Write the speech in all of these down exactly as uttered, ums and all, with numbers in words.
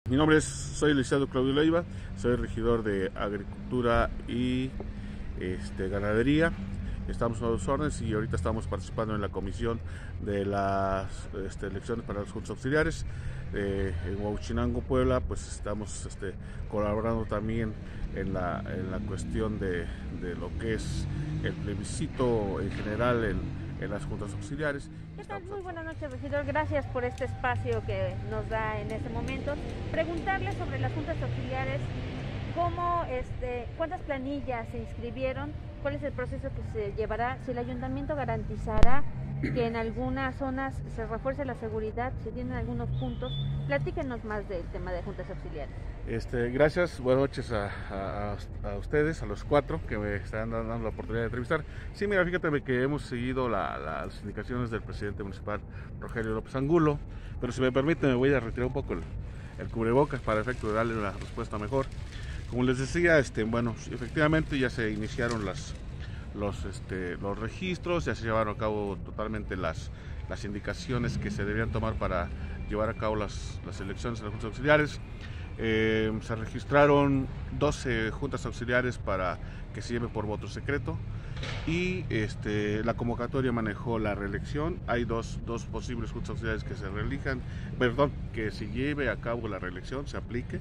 Mi nombre es, soy el licenciado Claudio Leiva, soy regidor de Agricultura y este, Ganadería. Estamos a dos órdenes y ahorita estamos participando en la comisión de las este, elecciones para los juntos auxiliares. Eh, en Huauchinango, Puebla, pues estamos este, colaborando también en la, en la cuestión de, de lo que es el plebiscito en general en, en las juntas auxiliares. ¿Qué tal? Muy buenas noches, regidor. Gracias por este espacio que nos da en este momento. Preguntarle sobre las juntas auxiliares, cómo, este, cuántas planillas se inscribieron, cuál es el proceso que se llevará, si el ayuntamiento garantizará que en algunas zonas se refuerce la seguridad, si tienen algunos puntos. Platíquenos más del tema de juntas auxiliares. Este, gracias, buenas noches a, a, a ustedes, a los cuatro que me están dando la oportunidad de entrevistar. Sí, mira, fíjate que hemos seguido la, la, las indicaciones del presidente municipal, Rogelio López Angulo, pero si me permite me voy a retirar un poco el, el cubrebocas para efecto de darle una respuesta mejor. Como les decía, este, bueno, efectivamente ya se iniciaron las, los, este, los registros, ya se llevaron a cabo totalmente las, las indicaciones que se debían tomar para llevar a cabo las, las elecciones de las juntas auxiliares. Eh, se registraron doce juntas auxiliares para que se lleve por voto secreto y este, la convocatoria manejó la reelección. Hay dos, dos posibles juntas auxiliares que se reelijan, perdón, que se lleve a cabo la reelección, se aplique,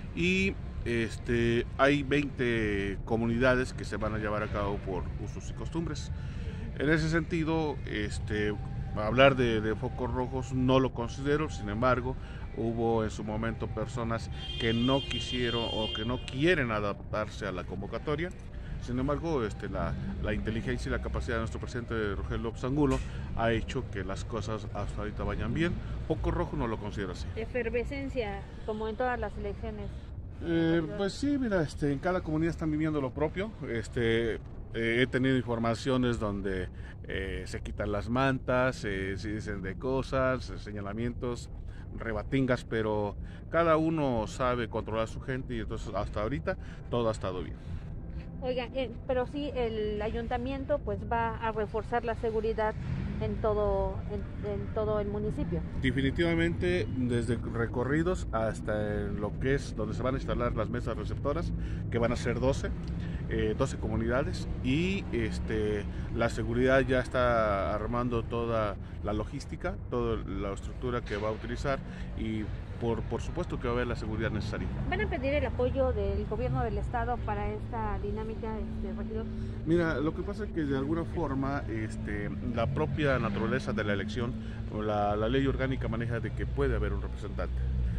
y este, hay veinte comunidades que se van a llevar a cabo por usos y costumbres. En ese sentido, este, hablar de, de focos rojos no lo considero, sin embargo, hubo en su momento personas que no quisieron o que no quieren adaptarse a la convocatoria. Sin embargo, este, la, la inteligencia y la capacidad de nuestro presidente Rogelio López Angulo ha hecho que las cosas hasta ahorita vayan bien. Foco rojo no lo considero así. Efervescencia, como en todas las elecciones. Eh, pues sí, mira, este, en cada comunidad están viviendo lo propio. Este, eh, he tenido informaciones donde eh, se quitan las mantas, eh, se dicen de cosas, señalamientos, rebatingas, pero cada uno sabe controlar a su gente y entonces hasta ahorita todo ha estado bien. Oiga, eh, pero sí, el ayuntamiento pues va a reforzar la seguridad en todo, en, en todo el municipio. Definitivamente, desde recorridos hasta en lo que es donde se van a instalar las mesas receptoras, que van a ser doce, eh, doce comunidades, y este, la seguridad ya está armando toda la logística, toda la estructura que va a utilizar, y por, por supuesto que va a haber la seguridad necesaria. ¿Van a pedir el apoyo del gobierno del estado para esta dinámica, este, regidor? Mira, lo que pasa es que de alguna forma este, la propia naturaleza de la elección, la, la ley orgánica maneja de que puede haber un representante,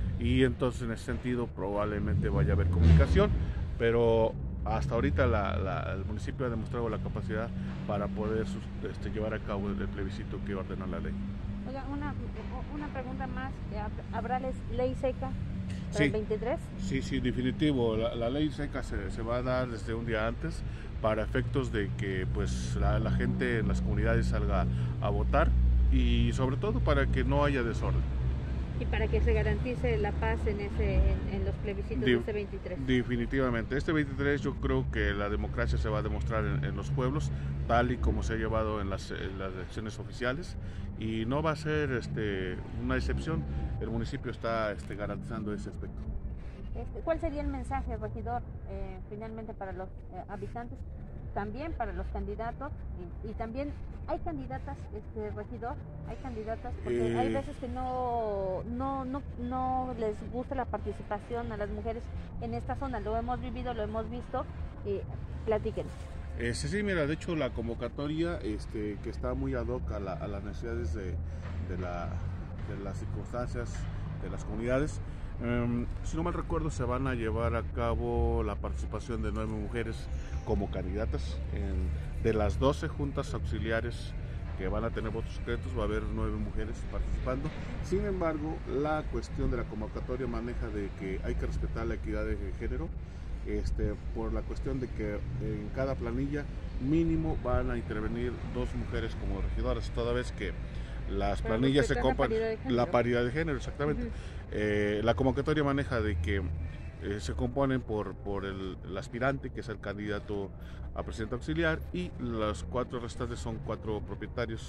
y entonces en ese sentido probablemente vaya a haber comunicación, pero hasta ahorita la, la, el municipio ha demostrado la capacidad para poder este, llevar a cabo el plebiscito que ordena la ley. Oiga, una, una pregunta más, ¿habrá ley seca para sí, el veintitrés? Sí, sí, definitivo, la, la ley seca se, se va a dar desde un día antes para efectos de que pues la, la gente en las comunidades salga a votar y sobre todo para que no haya desorden. Y para que se garantice la paz en, ese, en, en los plebiscitos de, de este veintitrés. Definitivamente, este veintitrés yo creo que la democracia se va a demostrar en, en los pueblos, tal y como se ha llevado en las, en las elecciones oficiales, y no va a ser este, una excepción. El municipio está este, garantizando ese aspecto. Este, ¿Cuál sería el mensaje, regidor, eh, finalmente para los eh, habitantes, también para los candidatos, y, y también hay candidatas, este, regidor, hay candidatas, porque eh, hay veces que no, no, no, no les gusta la participación a las mujeres en esta zona? Lo hemos vivido, lo hemos visto, y platíquenos. Eh, sí, sí, mira, de hecho la convocatoria este, que está muy ad hoc a, la, a las necesidades de, de, la, de las circunstancias de las comunidades. Um, si no mal recuerdo, se van a llevar a cabo la participación de nueve mujeres como candidatas. En, de las doce juntas auxiliares que van a tener votos secretos, va a haber nueve mujeres participando. Sin embargo, la cuestión de la convocatoria maneja de que hay que respetar la equidad de género, este, por la cuestión de que en cada planilla mínimo van a intervenir dos mujeres como regidoras, toda vez que las Pero planillas se compran la paridad de género, exactamente. Uh-huh. eh, la convocatoria maneja de que eh, se componen por, por el, el aspirante, que es el candidato a presidente auxiliar, y los cuatro restantes son cuatro propietarios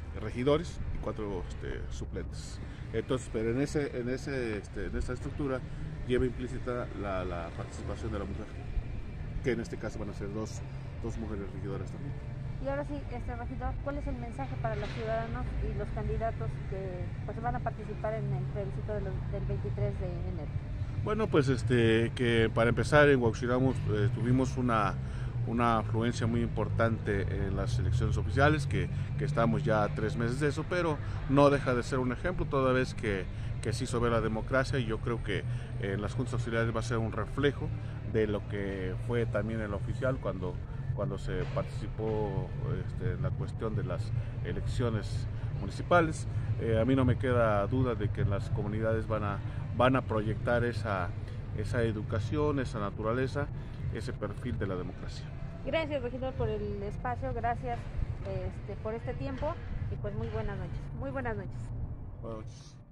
regidores y cuatro este, suplentes. Entonces, pero en ese, en ese, este, en esta estructura lleva implícita la, la participación de la mujer, que en este caso van a ser dos, dos mujeres regidoras también. Y ahora sí, este regidor, ¿cuál es el mensaje para los ciudadanos y los candidatos que pues, van a participar en el plebiscito de los, del veintitrés de enero? Bueno, pues este que para empezar en Huauchinango eh, tuvimos una, una afluencia muy importante en las elecciones oficiales, que, que estamos ya a tres meses de eso, pero no deja de ser un ejemplo toda vez que, que se hizo ver la democracia, y yo creo que en las juntas auxiliares va a ser un reflejo de lo que fue también el oficial cuando, cuando se participó este, en la cuestión de las elecciones municipales. Eh, a mí no me queda duda de que las comunidades van a, van a proyectar esa, esa educación, esa naturaleza, ese perfil de la democracia. Gracias, regidor, por el espacio, gracias este, por este tiempo y pues muy buenas noches. Muy buenas noches. Buenas noches.